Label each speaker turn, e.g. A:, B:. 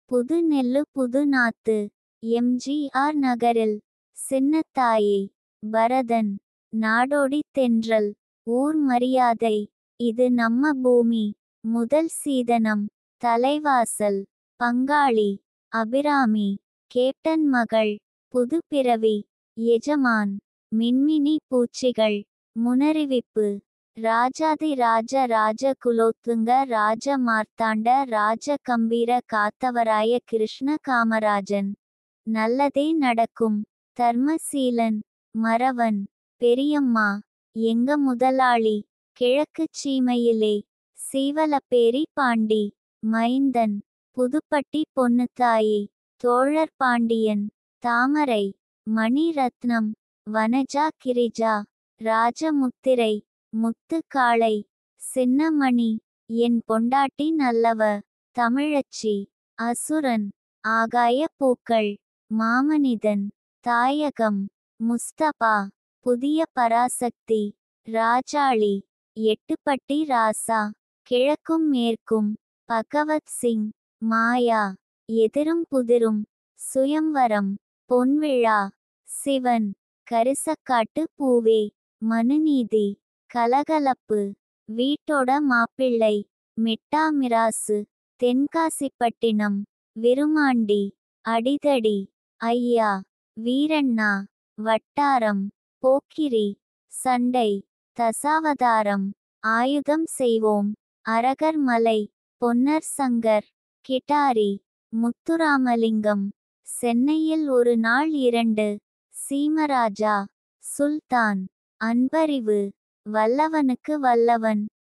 A: புதுநெல்லு புதுநாத்து. எம்.ஜி.ஆர். நகரில். சின்னத்தாயி. பரதன். நாடோடி தென்றல். ஊர் மரியாதை. இது நம்ம பூமி. முதல் சீதனம். தலைவாசல். பங்காளி. அபிராமி. கேப்டன் மகள். புது பிறவி. எஜமான். மின்மினி பூச்சிகள். முனறிவிப்பு. ராஜாதி ராஜ ராஜ குலோத்துங்க ராஜ மார்த்தாண்ட ராஜ கம்பீர காத்தவராய கிருஷ்ண காமராஜன். நல்லதே நடக்கும். தர்மசீலன். மறவன். பெரியம்மா. எங்க முதலாளி. கிழக்குச் சீமையிலே. சீவலப்பேரி பாண்டி. மைந்தன். புதுப்பட்டி பொன்னுத்தாயி. தோழர் பாண்டியன். தாமரை. மணிரத்னம். வனஜா கிரிஜா. ராஜமுத்திரை. முத்து காளை. சின்னமணி. என் பொண்டாட்டி நல்லவ. தமிழச்சி. அசுரன். ஆகாய பூக்கள். மாமனிதன். தாயகம். முஸ்தபா. புதிய பராசக்தி. ராஜாளி. எட்டுப்பட்டி ராசா. கிழக்கும் மேற்கும். பகவத் சிங். மாயா. எதிரும் புதிரும். சுயம்வரம். பொன்விழா. சிவன். கரிசக்காட்டு பூவே. மனுநீதி. கலகலப்பு. வீட்டோட மாப்பிள்ளை. மிட்டா மிராசு. தென்காசிப்பட்டினம். விருமாண்டி. அடிதடி. ஐயா. வீரண்ணா. வட்டாரம். போக்கிரி. சண்டை. தசாவதாரம். ஆயுதம் செய்வோம். அரகர் மலை. பொன்னர் சங்கர். கிட்டாரி. முத்துராமலிங்கம். சென்னையில் ஒரு நாள் 2. சீமராஜா. சுல்தான். அன்பறிவு. வல்லவனுக்கு வல்லவன்.